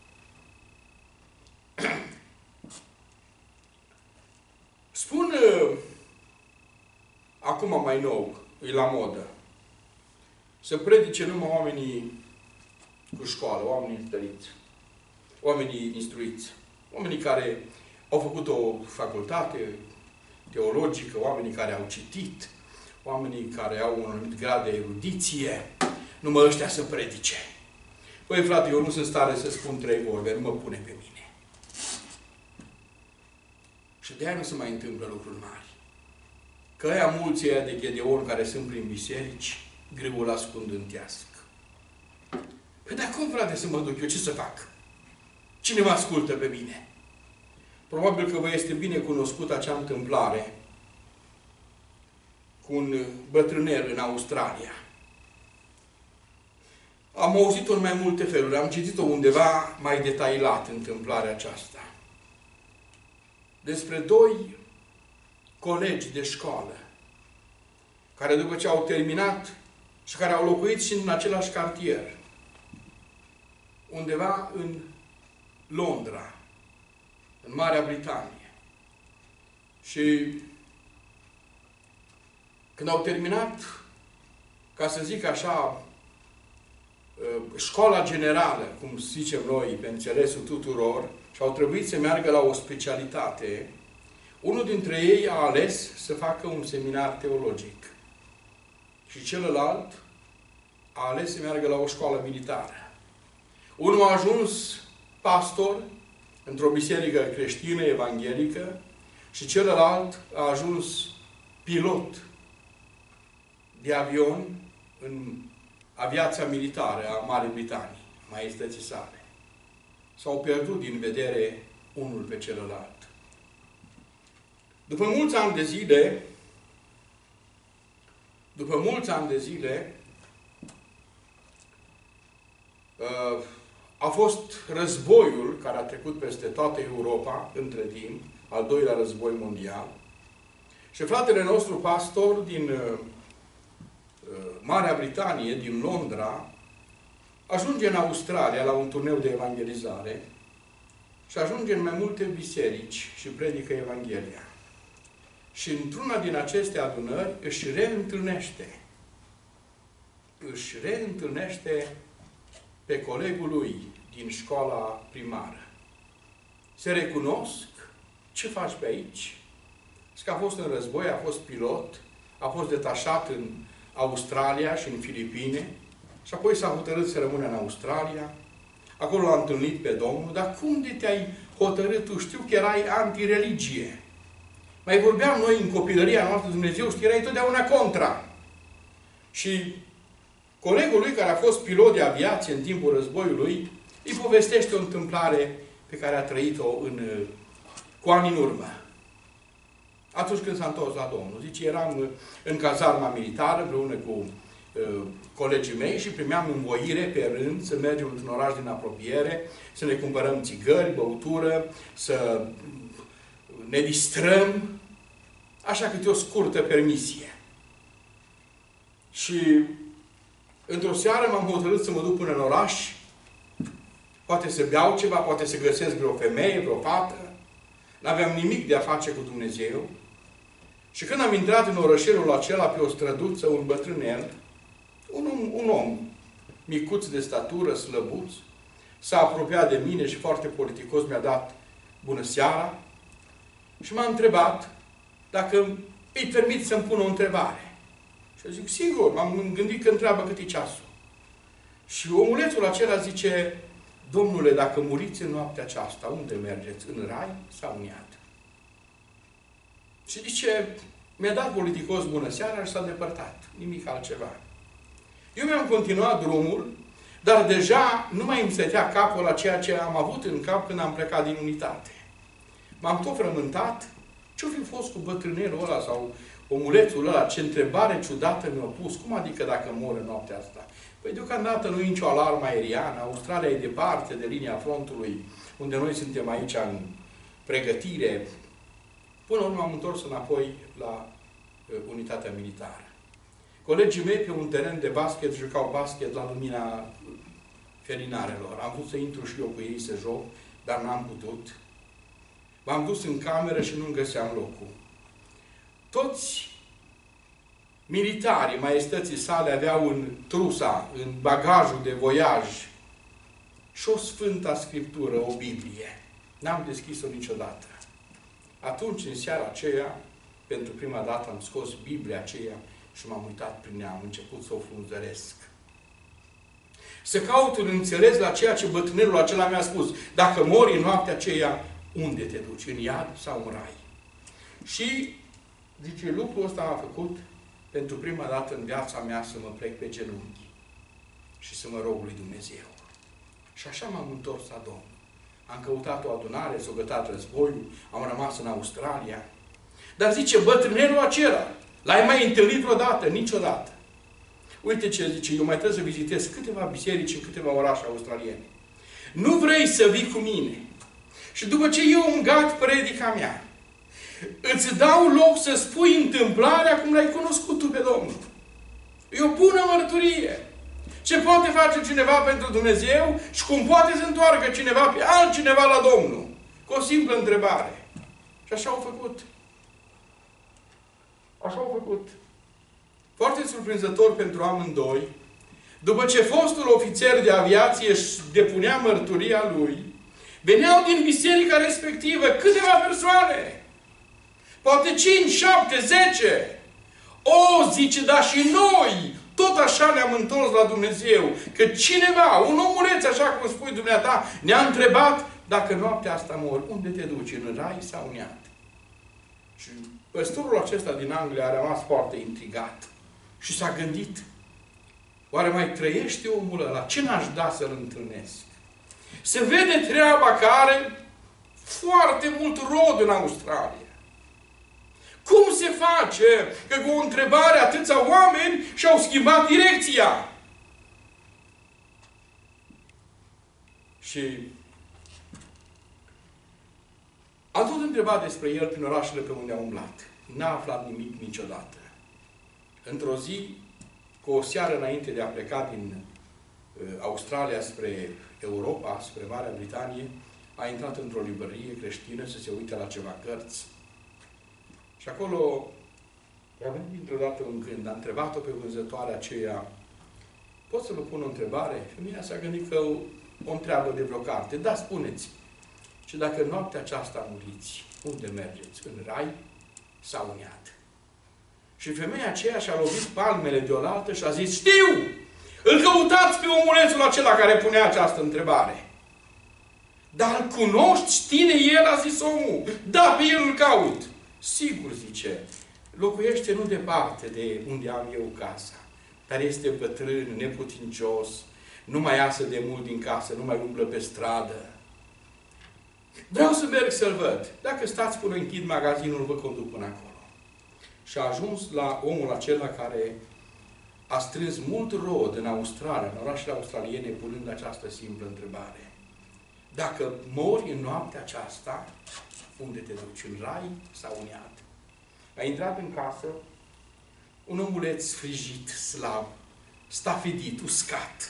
Spun, acum mai nou, e la modă, să predice numai oamenii cu școală, oamenii întăriți, oamenii instruiți, oamenii care au făcut o facultate teologică, oamenii care au citit, oamenii care au un anumit grad de erudiție, numai ăștia să predice. Păi, frate, eu nu sunt stare să spun trei vorbe, nu mă pune pe mine. Și de aia nu se mai întâmplă lucruri mari. Că aia mulți aia de Gedeon care sunt prin biserici, grâul ascund în teasc. Păi, dar cum, frate, să mă duc eu? Ce să fac? Cine mă ascultă pe mine? Probabil că vă este bine cunoscută acea întâmplare cu un bătrânel în Australia. Am auzit-o în mai multe feluri. Am citit-o undeva mai detaliat, întâmplarea aceasta. Despre doi colegi de școală care după ce au terminat și care au locuit și în același cartier, undeva în Londra, în Marea Britanie. Și când au terminat, ca să zic așa, școala generală, cum zicem noi, pe înțelesul tuturor, și au trebuit să meargă la o specialitate, unul dintre ei a ales să facă un seminar teologic. Și celălalt a ales să meargă la o școală militară. Unul a ajuns pastor într-o biserică creștină, evanghelică, și celălalt a ajuns pilot de avion în aviația militară a Marii Britanii, maestății sale. S-au pierdut din vedere unul pe celălalt. După mulți ani de zile, după mulți ani de zile, a fost războiul care a trecut peste toată Europa, între timp, al doilea război mondial. Și fratele nostru pastor din Marea Britanie, din Londra, ajunge în Australia la un turneu de evangelizare și ajunge în mai multe biserici și predică Evanghelia. Și într-una din aceste adunări își reîntâlnește își reîntâlnește pe colegul lui din școala primară. Se recunosc. Ce faci pe aici? Zic că a fost în război, a fost pilot, a fost detașat în Australia și în Filipine și apoi s-a hotărât să rămână în Australia. Acolo l-a întâlnit pe Domnul. Dar cum de te-ai hotărât tu? Știu că erai antireligie. Mai vorbeam noi în copilăria noastră, Dumnezeu, știi, erai totdeauna contra. Și colegul lui, care a fost pilot de aviație în timpul războiului, îi povestește o întâmplare pe care a trăit-o în, cu ani în urmă. Atunci când s-a întors la Domnul. Zice, eram în cazarma militară împreună cu uh, colegii mei și primeam învoire pe rând să mergem într-un oraș din apropiere, să ne cumpărăm țigări, băutură, să ne distrăm, așa câte o scurtă permisie. Și într-o seară m-am hotărât să mă duc până în oraș, poate să beau ceva, poate să găsesc vreo femeie, vreo fată. N-aveam nimic de a face cu Dumnezeu. Și când am intrat în orășelul acela, pe o străduță, un bătrânel, un om, un om micuț de statură, slăbuț, s-a apropiat de mine și foarte politicos mi-a dat bună seara și m-a întrebat dacă îi permit să-mi pun o întrebare. Și eu zic, sigur, m-am gândit că întreabă cât e ceasul. Și omulețul acela zice, Domnule, dacă muriți în noaptea aceasta, unde mergeți? În rai sau în iad? Și zice, mi-a dat politicos bună seara și s-a depărtat. Nimic altceva. Eu mi-am continuat drumul, dar deja nu mai îmi stătea capul la ceea ce am avut în cap când am plecat din unitate. M-am tot frământat. Ce-o fi fost cu bătrânelul ăla sau omulețul ăla? Ce întrebare ciudată mi-a pus. Cum adică dacă mor în noaptea asta? Păi deocamdată nu e nicio alarmă aeriană. Australia e departe de linia frontului, unde noi suntem aici în pregătire. Până la urmă am întors înapoi la uh, unitatea militară. Colegii mei pe un teren de basket jucau basket la lumina felinarelor. Am vrut să intru și eu cu ei să joc, dar n-am putut. M-am dus în cameră și nu-mi găseam locul. Toți militarii maestății sale aveau în trusa, în bagajul de voiaj, și o Sfânta Scriptură, o Biblie. N-am deschis-o niciodată. Atunci, în seara aceea, pentru prima dată am scos Biblia aceea și m-am uitat prin ea, am început să o frunzăresc. Să caut un înțeles la ceea ce bătrânelul acela mi-a spus. Dacă mori în noaptea aceea, unde te duci? În iad sau în rai? Și, zice, lucrul ăsta a făcut pentru prima dată în viața mea să mă plec pe genunchi și să mă rog lui Dumnezeu. Și așa m-am întors la Domnul. Am căutat o adunare, s-a gătat războiul, am rămas în Australia. Dar zice, bătrânelul acela, l-ai mai întâlnit vreodată? Niciodată. Uite ce zice, eu mai trebuie să vizitez câteva biserici în câteva orașe australiene. Nu vrei să vii cu mine? Și după ce eu îngat predica mea, îți dau loc să spui întâmplarea cum l-ai cunoscut tu pe Domnul. E o bună mărturie. Ce poate face cineva pentru Dumnezeu și cum poate să întoarcă cineva pe altcineva la Domnul. Cu o simplă întrebare. Și așa au făcut. Așa au făcut. Foarte surprinzător pentru amândoi. După ce fostul ofițer de aviație își depunea mărturia lui, veneau din biserica respectivă câteva persoane. Poate cinci, șapte, zece. O, zice, dar și noi tot așa ne-am întors la Dumnezeu. Că cineva, un omuleț, așa cum spui dumneata, ne-a întrebat dacă noaptea asta mor, unde te duci? În rai sau în iad? Și păstorul acesta din Anglia a rămas foarte intrigat. Și s-a gândit, oare mai trăiește omul ăla? Ce n-aș da să-l întâlnesc? Se vede treaba că are foarte mult rod în Australia. Cum se face că cu o întrebare atâția oameni și-au schimbat direcția? Și a tot întrebat despre el prin orașele pe unde a umblat. N-a aflat nimic niciodată. Într-o zi, cu o seară înainte de a pleca din uh, Australia spre Europa, spre Marea Britanie, a intrat într-o librărie creștină să se uite la ceva cărți. Și acolo, a venit dintr-o dată un gând, a întrebat-o pe vânzătoarea aceea, Pot să vă pun o întrebare? Femeia s-a gândit că o, o întreabă de vreo carte. Da, spuneți. Și dacă noaptea aceasta muriți, unde mergeți? În rai sau în iad? Și femeia aceea și-a lovit palmele deolaltă și a zis, știu! Îl căutați pe omulețul acela care punea această întrebare. Dar îl cunoști? Știe el, a zis omul. Da, pe el îl caut. Sigur, zice, locuiește nu departe de unde am eu casa, dar este bătrân, neputincios, nu mai iasă de mult din casă, nu mai umblă pe stradă. Vreau să merg să-l văd. Dacă stați până închid magazinul, vă conduc până acolo. Și a ajuns la omul acela care a strâns mult rod în Australia, în orașele australiene, punând această simplă întrebare. Dacă mori în noaptea aceasta, unde te duci? În rai sau în iad? A intrat în casă un omuleț frigit, slab, stafidit, uscat,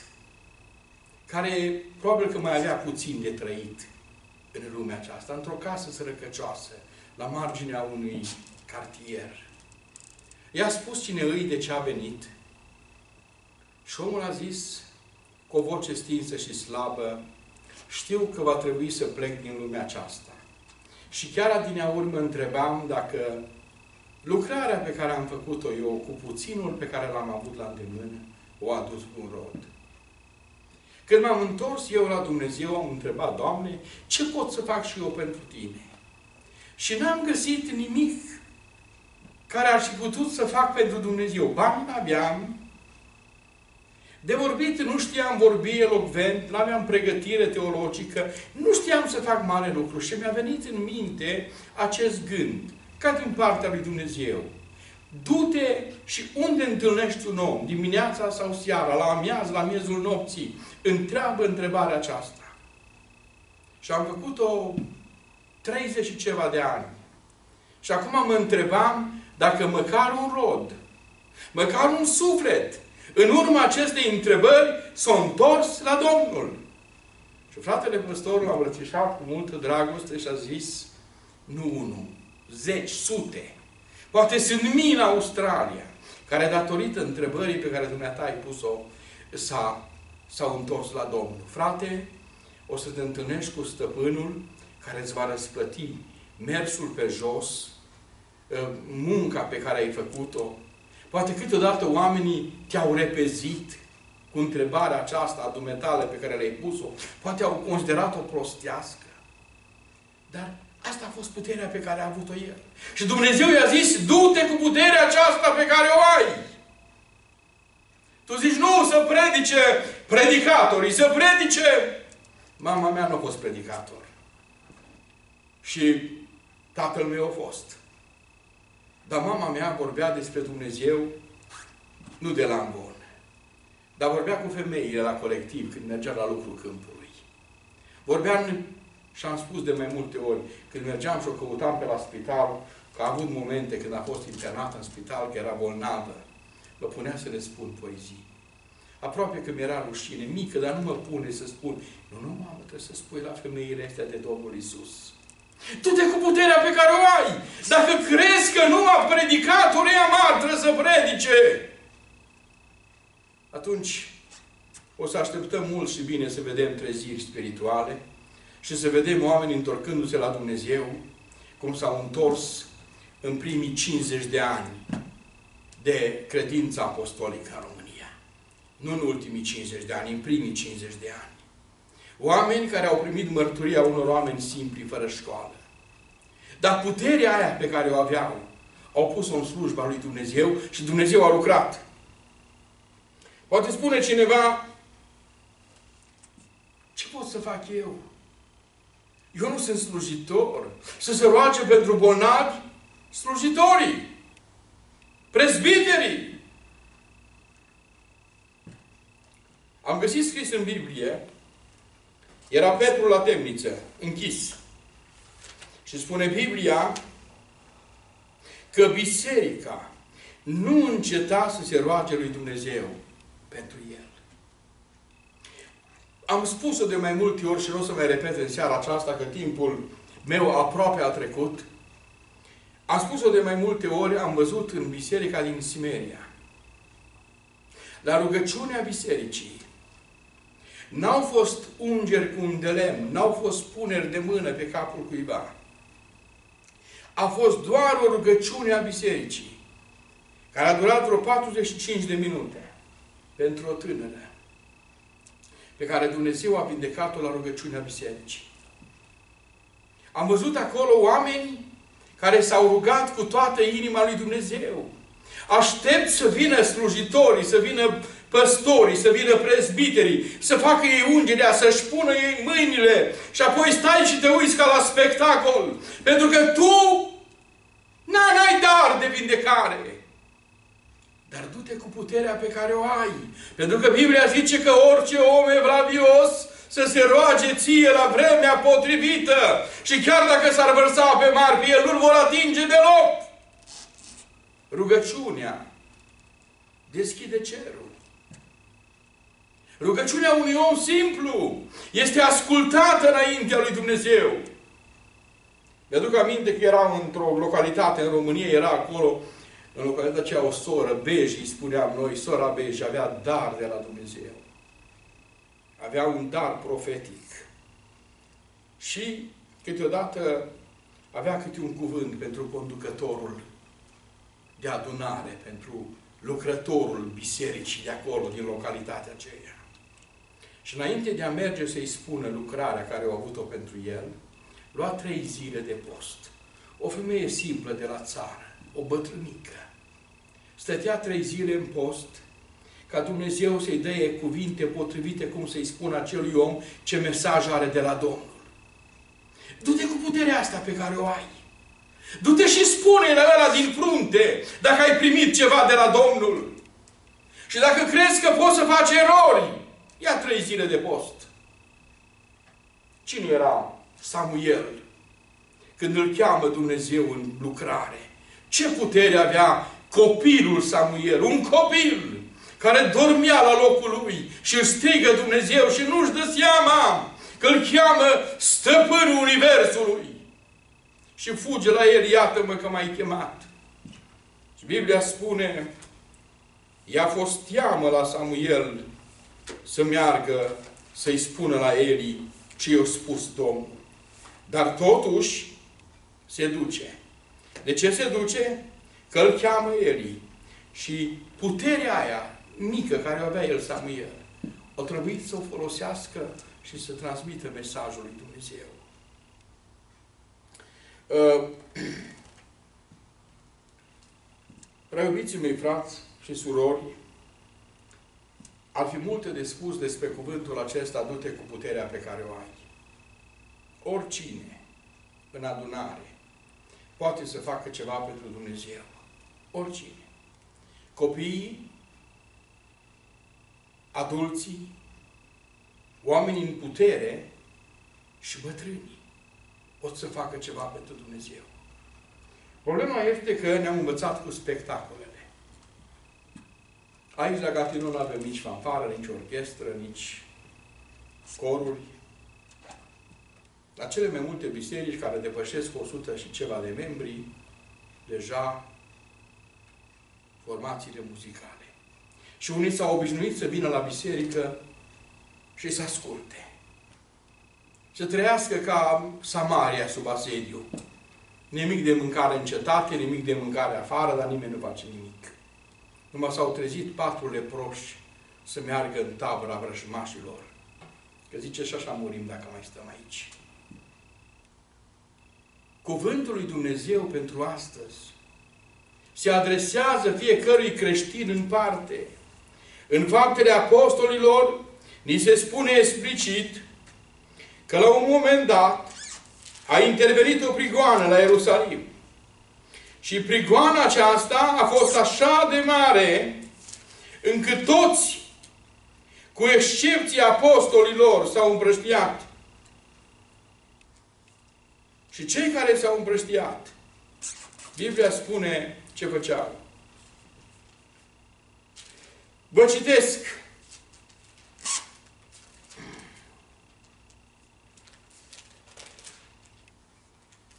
care probabil că mai avea puțin de trăit în lumea aceasta, într-o casă sărăcăcioasă, la marginea unui cartier. I-a spus cine îi, de ce a venit. Și omul a zis, cu o voce stinsă și slabă, știu că va trebui să plec din lumea aceasta. Și chiar adineauri mă întrebam dacă lucrarea pe care am făcut-o eu, cu puținul pe care l-am avut la îndemână, o a dus un rod. Când m-am întors eu la Dumnezeu, am întrebat, Doamne, ce pot să fac și eu pentru Tine? Și n-am găsit nimic care ar fi putut să fac pentru Dumnezeu. Bani n-aveam. De vorbit nu știam vorbi elocvent, nu aveam pregătire teologică, nu știam să fac mare lucru. Și mi-a venit în minte acest gând, ca din partea lui Dumnezeu. Du-te și unde întâlnești un om, dimineața sau seara, la amiază, la miezul nopții, întreabă întrebarea aceasta. Și am făcut-o treizeci și ceva de ani. Și acum mă întrebam dacă măcar un rod, măcar un suflet, în urma acestei întrebări, s-a întors la Domnul. Și fratele păstor l-a îmbrățișat cu multă dragoste și a zis, nu unul, zeci, sute, poate sunt mii în Australia, care datorită întrebării pe care dumneata ai pus-o, s-au întors la Domnul. Frate, o să te întâlnești cu stăpânul care îți va răsplăti mersul pe jos, munca pe care ai făcut-o. Poate câteodată oamenii te-au repezit cu întrebarea aceasta a dumetale pe care le-ai pus-o. Poate au considerat-o prostească. Dar asta a fost puterea pe care a avut-o el. Și Dumnezeu i-a zis, du-te cu puterea aceasta pe care o ai. Tu zici, nu, să predice predicatorii, să predice... Mama mea nu a fost predicator. Și tatăl meu a fost. Dar mama mea vorbea despre Dumnezeu nu de la ambon, dar vorbea cu femeile la colectiv când mergea la lucru câmpului. Vorbea, și am spus de mai multe ori, când mergeam și o căutam pe la spital, că a avut momente când a fost internată în spital, că era bolnavă, mă punea să le spun poezii. Aproape că mi-era rușine, mică, dar nu mă pune să spun. Nu, nu, mamă, trebuie să spui la femeile astea de Domnul Iisus. Du-te cu puterea pe care o ai! Dacă crezi că nu a predicat, urea mare, trebuie să predice! Atunci o să așteptăm mult și bine să vedem treziri spirituale și să vedem oameni întorcându-se la Dumnezeu, cum s-au întors în primii cincizeci de ani de credința apostolică în România. Nu în ultimii cincizeci de ani, în primii cincizeci de ani. Oameni care au primit mărturia unor oameni simpli, fără școală. Dar puterea aia pe care o aveau, au pus-o în slujba lui Dumnezeu și Dumnezeu a lucrat. Poate spune cineva, ce pot să fac eu? Eu nu sunt slujitor. Să se roage pentru bolnavi slujitorii, prezbiterii. Am găsit scris în Biblie, era Petru la temniță, închis. Și spune Biblia că biserica nu înceta să se roage lui Dumnezeu pentru el. Am spus-o de mai multe ori și nu o să mai repet în seara aceasta, că timpul meu aproape a trecut. Am spus-o de mai multe ori, am văzut în biserica din Simeria. la rugăciunea bisericii, n-au fost ungeri cu un de lemn, n-au fost puneri de mână pe capul cuiva. A fost doar o rugăciune a bisericii, care a durat vreo patruzeci și cinci de minute, pentru o tânără, pe care Dumnezeu a vindecat-o la rugăciunea bisericii. Am văzut acolo oameni care s-au rugat cu toată inima lui Dumnezeu. Aștept să vină slujitorii, să vină păstorii, să vină prezbiterii, să facă ei ungerea, să-și pună ei mâinile și apoi stai și te uiți ca la spectacol. Pentru că tu n-ai dar de vindecare. Dar du-te cu puterea pe care o ai. Pentru că Biblia zice că orice om evlavios să se roage ție la vremea potrivită. Și chiar dacă s-ar vărsa pe mari, pe el nu-l vor atinge deloc. Rugăciunea deschide cerul. Rugăciunea unui om simplu este ascultată înaintea lui Dumnezeu. Mi-aduc aminte că eram într-o localitate în România, era acolo, în localitatea aceea, o soră, Bej, îi spuneam noi, sora Bej, avea dar de la Dumnezeu. Avea un dar profetic. Și câteodată avea câte un cuvânt pentru conducătorul de adunare, pentru lucrătorul bisericii de acolo, din localitatea aceea. Și înainte de a merge să-i spună lucrarea care au avut-o pentru el, lua trei zile de post. O femeie simplă de la țară, o bătrânică, stătea trei zile în post, ca Dumnezeu să-i dea cuvinte potrivite cum să-i spună acelui om ce mesaj are de la Domnul. Du-te cu puterea asta pe care o ai. Du-te și spune la ăla din frunte dacă ai primit ceva de la Domnul. Și dacă crezi că poți să faci erori, ia trei zile de post. Cine era Samuel când îl cheamă Dumnezeu în lucrare? Ce putere avea copilul Samuel? Un copil care dormea la locul lui și îl strigă Dumnezeu și nu-și dă seama că îl cheamă stăpânul universului. Și fuge la el, iată-mă că m-ai chemat. Și Biblia spune, i-a fost teamă la Samuel să meargă să-i spună la Eli ce i-a spus Domnul. Dar totuși se duce. De ce se duce? Că îl cheamă Eli. Și puterea aia mică care o avea el Samuel, a trebuit să o folosească și să transmită mesajul lui Dumnezeu. Uh, Prea iubiții mei frați și surori, ar fi multe de spus despre cuvântul acesta, du-te cu puterea pe care o ai. Oricine în adunare poate să facă ceva pentru Dumnezeu. Oricine. Copiii, adulții, oamenii în putere și bătrânii pot să facă ceva pentru Dumnezeu. Problema este că ne-am învățat cu spectacolele. Aici la Gatineau nu avem nici fanfară, nici orchestră, nici coruri. La cele mai multe biserici care depășesc o sută și ceva de membri, deja formațiile muzicale. Și unii s-au obișnuit să vină la biserică și să asculte. Să trăiască ca Samaria sub asediu. Nimic de mâncare în cetate, nimic de mâncare afară, dar nimeni nu face nimic. Numai s-au trezit patru leproși să meargă în tabăra vrăjmașilor. Că zice, și așa murim dacă mai stăm aici. Cuvântul lui Dumnezeu pentru astăzi se adresează fiecărui creștin în parte. În Faptele Apostolilor ni se spune explicit că la un moment dat a intervenit o prigoană la Ierusalim. Și prigoana aceasta a fost așa de mare încât toți, cu excepția apostolilor, s-au împrăștiat. Și cei care s-au împrăștiat, Biblia spune ce făceau. Vă citesc.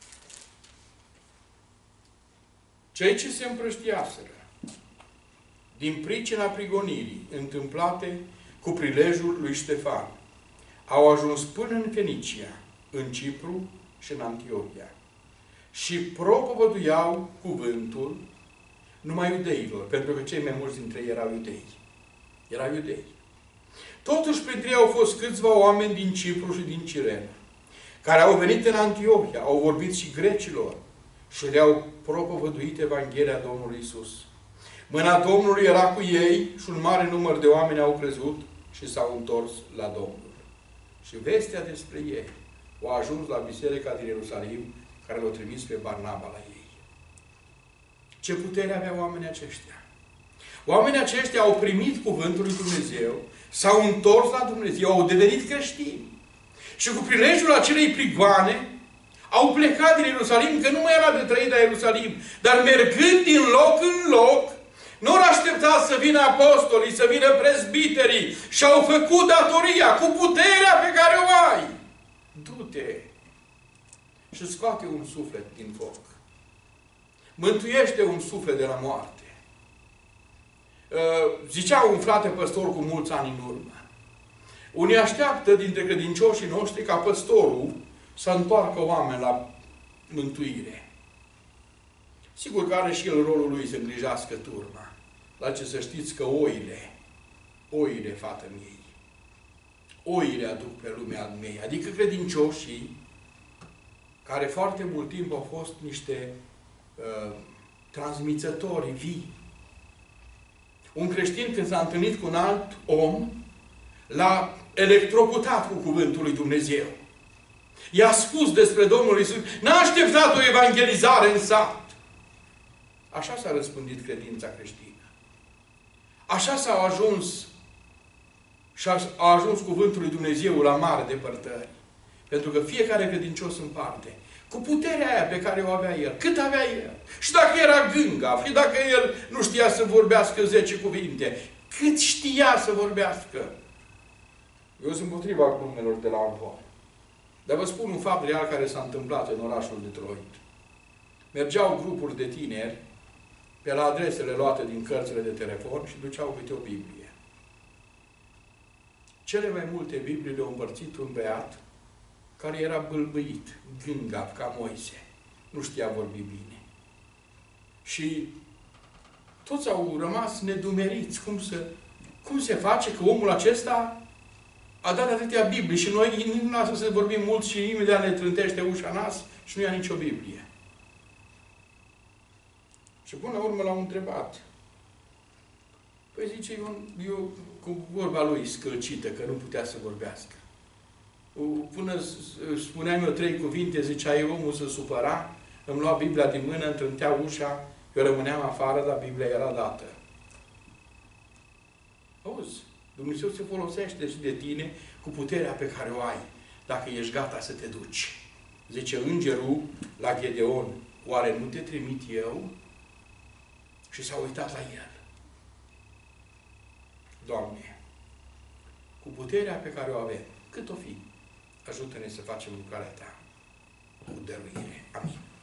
Cei ce se împrăștiaseră din pricina prigonirii întâmplate cu prilejul lui Ștefan, au ajuns până în Fenicia, în Cipru și în Antiohia. Și propovăduiau cuvântul numai iudeilor, pentru că cei mai mulți dintre ei erau iudei. Erau iudei. Totuși, printre ei au fost câțiva oameni din Cipru și din Cirene, care au venit în Antiohia, au vorbit și grecilor și le-au propovăduit Evanghelia Domnului Iisus. Mâna Domnului era cu ei și un mare număr de oameni au crezut și s-au întors la Domnul. Și vestea despre ei a ajuns la biserica din Ierusalim, care l-au trimis pe Barnaba la ei. Ce putere aveau oamenii aceștia? Oamenii aceștia au primit cuvântul lui Dumnezeu, s-au întors la Dumnezeu, au devenit creștini. Și cu prilejul acelei prigoane, au plecat din Ierusalim, că nu mai era de trăit la Ierusalim, dar mergând din loc în loc, nu au așteptat să vină apostolii, să vină prezbiterii și au făcut datoria cu puterea pe care o ai. Du-te și scoate un suflet din foc. Mântuiește un suflet de la moarte. Zicea un frate păstor cu mulți ani în urmă: unii așteaptă dintre credincioșii noștri ca păstorul să întoarcă oameni la mântuire. Sigur că are și el rolul lui să îngrijească turma. Dar ce să știți că oile, oile fată miei, oile aduc pe lumea mei, adică credincioșii care foarte mult timp au fost niște uh, transmițători vii. Un creștin, când s-a întâlnit cu un alt om, l-a electrocutat cu cuvântul lui Dumnezeu. I-a spus despre Domnul Iisus. N-a așteptat o evangelizare în sat. Așa s-a răspândit credința creștină. Așa s-a ajuns și a, a ajuns cuvântul lui Dumnezeu la mare depărtări. Pentru că fiecare credincios în parte, cu puterea aia pe care o avea el, cât avea el, și dacă era gângav, și dacă el nu știa să vorbească zece cuvinte, cât știa să vorbească. Eu sunt împotriva glumelor de la alcool. Dar vă spun un fapt real care s-a întâmplat în orașul Detroit. Mergeau grupuri de tineri pe la adresele luate din cărțile de telefon și duceau câte o Biblie. Cele mai multe Biblii le-au împărțit un băiat care era bâlbâit, gângav, ca Moise. Nu știa vorbi bine. Și toți au rămas nedumeriți. Cum, să, cum se face că omul acesta a dat atâtea Biblii și noi nu lasă să vorbim mult și imediat ne trântește ușa nas și nu ia nicio Biblie. Și până la urmă l-am întrebat. Păi zice, eu, eu cu vorba lui scălcită, că nu putea să vorbească. Până spuneam eu trei cuvinte, zicea el, omul se supăra, îmi lua Biblia din mână, îmi trântea ușa, eu rămâneam afară, dar Biblia era dată. Auzi, Dumnezeu se folosește și de tine cu puterea pe care o ai, dacă ești gata să te duci. Zice îngerul la Gedeon, oare nu te trimit eu? Și s-a uitat la el. Doamne, cu puterea pe care o avem, cât o fi, ajută-ne să facem lucrarea Ta cu dăruire. Amin.